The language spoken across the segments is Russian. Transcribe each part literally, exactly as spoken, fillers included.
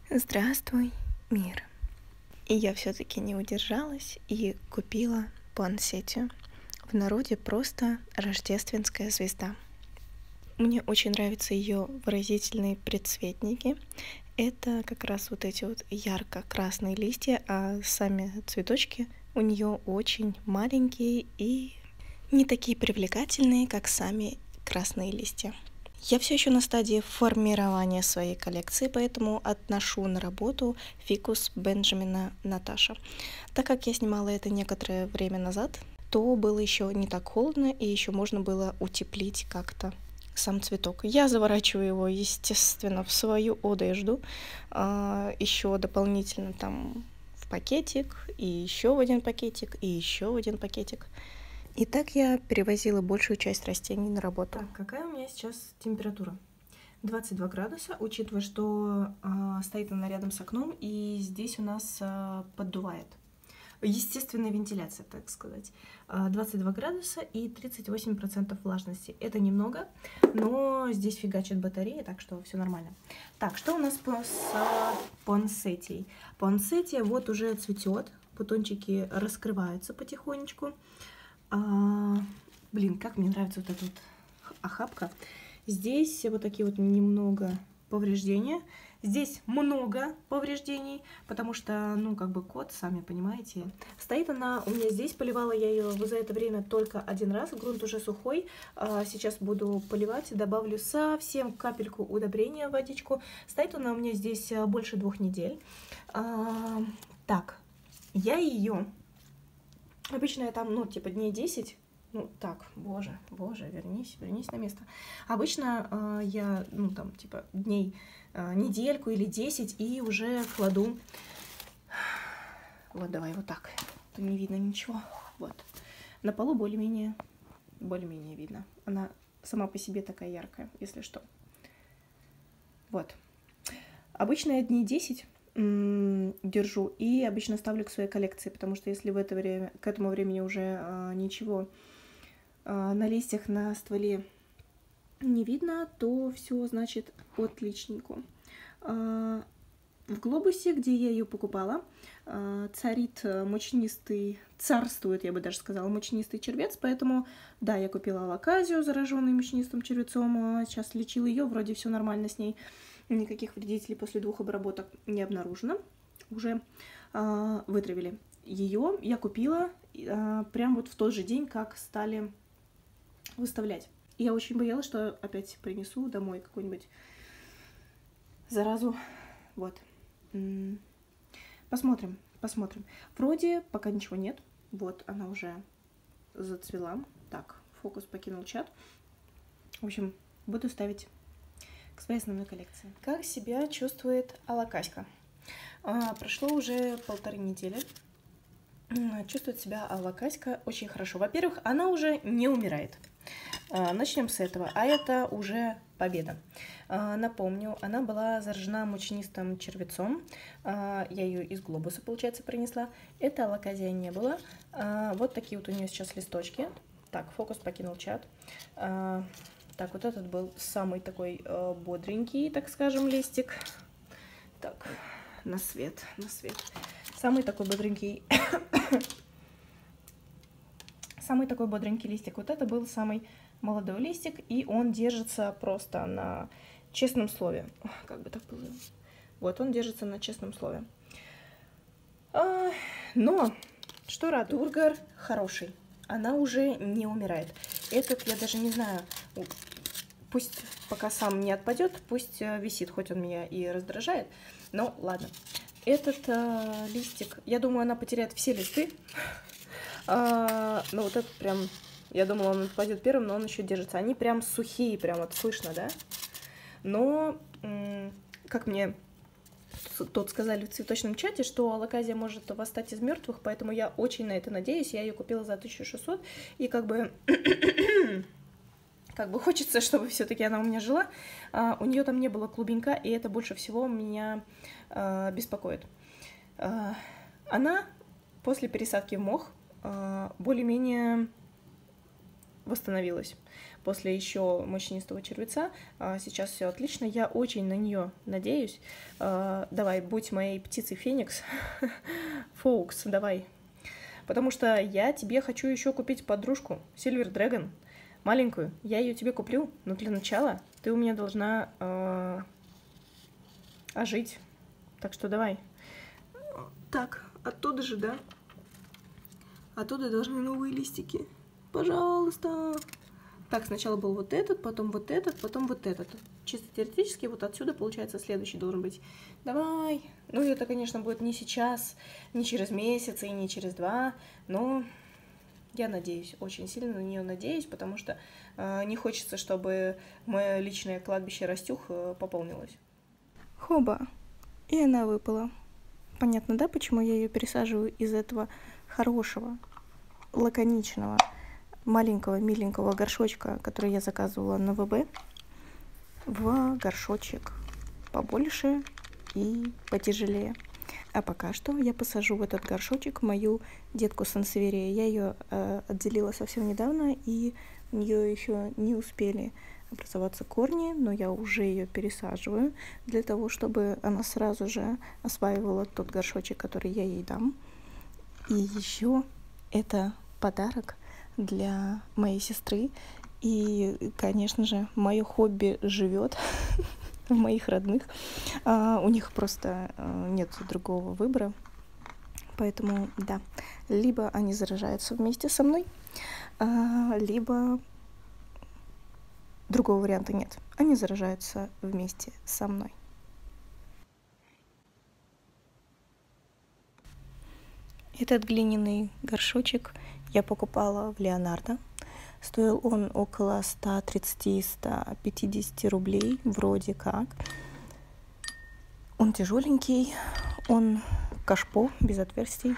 Здравствуй, мир. И я все-таки не удержалась и купила пуансетию. В народе просто рождественская звезда. Мне очень нравятся ее выразительные предцветники. Это как раз вот эти вот ярко-красные листья, а сами цветочки у нее очень маленькие и не такие привлекательные, как сами красные листья. Я все еще на стадии формирования своей коллекции, поэтому отношу на работу фикус Бенджамина Наташа. Так как я снимала это некоторое время назад, то было еще не так холодно и еще можно было утеплить как-то сам цветок. Я заворачиваю его, естественно, в свою одежду, еще дополнительно там в пакетик, и еще в один пакетик, и еще в один пакетик. И так я перевозила большую часть растений на работу. Так, какая у меня сейчас температура? двадцать два градуса, учитывая, что э, стоит она рядом с окном, и здесь у нас э, поддувает. Естественная вентиляция, так сказать. двадцать два градуса и тридцать восемь процентов влажности. Это немного, но здесь фигачит батарея, так что все нормально. Так, что у нас по, с пуансетией? Пуансетия вот уже цветет, бутончики раскрываются потихонечку. А, блин, как мне нравится вот эта вот охапка. Здесь вот такие вот немного повреждения. Здесь много повреждений, потому что, ну, как бы кот, сами понимаете. Стоит она у меня здесь, поливала я ее за это время только один раз. Грунт уже сухой. А, сейчас буду поливать, добавлю совсем капельку удобрения в водичку. Стоит она у меня здесь больше двух недель. А, так, я ее... Обычно я там, ну, типа дней десять, ну, так, боже, боже, вернись, вернись на место. Обычно э, я, ну, там, типа дней, э, недельку или десять, и уже кладу, вот, давай вот так, тут не видно ничего, вот. На полу более-менее, более-менее видно. Она сама по себе такая яркая, если что. Вот. Обычно я дней десять держу и обычно ставлю к своей коллекции, потому что если в это время, к этому времени уже а, ничего а, на листьях на стволе не видно, то все значит отличненько. А, в глобусе, где я ее покупала, а, царит мучнистый, царствует, я бы даже сказала, мучнистый червец, поэтому, да, я купила алоказию, зараженную мучнистым червецом, сейчас лечила ее, вроде все нормально с ней. Никаких вредителей после двух обработок не обнаружено. Уже э, вытравили. Ее я купила э, прям вот в тот же день, как стали выставлять. И я очень боялась, что опять принесу домой какую-нибудь заразу. Вот. Посмотрим, посмотрим. Вроде пока ничего нет. Вот она уже зацвела. Так, фокус покинул чат. В общем, буду ставить к своей основной коллекции. Как себя чувствует алакаська? А, прошло уже полторы недели. Чувствует себя алакаська очень хорошо. Во-первых, она уже не умирает. А, начнем с этого. А это уже победа. А, напомню, она была заражена мучнистым червецом. А, я ее из глобуса, получается, принесла. Это алаказия не было. А, вот такие вот у нее сейчас листочки. Так, фокус покинул чат. А, Так, вот этот был самый такой э, бодренький, так скажем, листик. Так, на свет, на свет. Самый такой бодренький... самый такой бодренький листик. Вот это был самый молодой листик, и он держится просто на честном слове. Как бы так было? Вот, он держится на честном слове. А, но, что радует, Тургор хороший. Она уже не умирает. Этот, я даже не знаю, пусть пока сам не отпадет, пусть висит, хоть он меня и раздражает, но ладно. Этот э, листик, я думаю, она потеряет все листы. А, ну вот этот прям, я думала, он отпадет первым, но он еще держится. Они прям сухие, прям вот слышно, да? Но, как мне тут сказали в цветочном чате, что алаказия может восстать из мертвых, поэтому я очень на это надеюсь. Я ее купила за тысячу шестьсот, и как бы как бы хочется, чтобы все-таки она у меня жила. А, у нее там не было клубенька, и это больше всего меня а, беспокоит. А, она после пересадки в мох а, более-менее восстановилась. после еще мучнистого червеца. Сейчас все отлично, я очень на нее надеюсь. Давай, будь моей птицей Феникс. Фоукс, давай. Потому что я тебе хочу еще купить подружку, Silver Dragon, маленькую. Я ее тебе куплю, но для начала ты у меня должна э, ожить. Так что давай. Так, оттуда же, да? Оттуда должны новые листики. Пожалуйста. Так, сначала был вот этот, потом вот этот, потом вот этот. Чисто теоретически вот отсюда, получается, следующий должен быть. Давай. Ну, это, конечно, будет не сейчас, не через месяц и не через два, но я надеюсь, очень сильно на нее надеюсь, потому что э, не хочется, чтобы мое личное кладбище Растюх э, пополнилось. Хоба. И она выпала. Понятно, да, почему я ее пересаживаю из этого хорошего, лаконичного, маленького, миленького горшочка, который я заказывала на ВБ, в горшочек побольше и потяжелее. А пока что я посажу в этот горшочек мою детку сансеверия. Я ее э, отделила совсем недавно, и у нее еще не успели образоваться корни, но я уже ее пересаживаю для того, чтобы она сразу же осваивала тот горшочек, который я ей дам. И еще это подарок для моей сестры. И, конечно же, мое хобби живет в моих родных. А, у них просто а, нет другого выбора. Поэтому, да, либо они заражаются вместе со мной, а, либо другого варианта нет. Они заражаются вместе со мной. Этот глиняный горшочек я покупала в Леонардо. Стоил он около ста тридцати — ста пятидесяти рублей, вроде как. Он тяжеленький, он кашпо, без отверстий.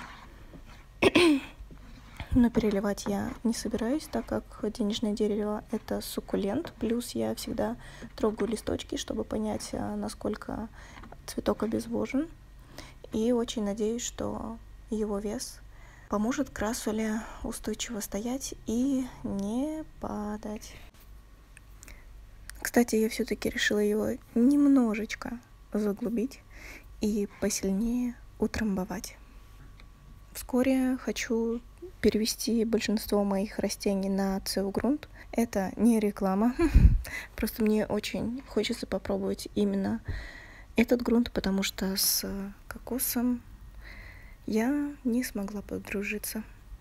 Но переливать я не собираюсь, так как денежное дерево — это суккулент. Плюс я всегда трогаю листочки, чтобы понять, насколько цветок обезвожен. И очень надеюсь, что его вес поможет красуле устойчиво стоять и не падать. Кстати, я все-таки решила его немножечко заглубить и посильнее утрамбовать. Вскоре хочу перевести большинство моих растений на ЦУ-грунт. Это не реклама, просто мне очень хочется попробовать именно этот грунт, потому что с кокосом я не смогла подружиться.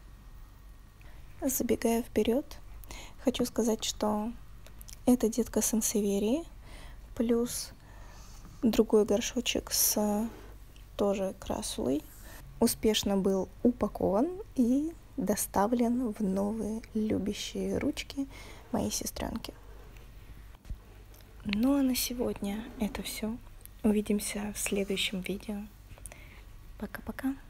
Забегая вперед, хочу сказать, что это детка сансеверии плюс другой горшочек с тоже красулой успешно был упакован и доставлен в новые любящие ручки моей сестренки. Ну а на сегодня это все. Увидимся в следующем видео. Пока-пока.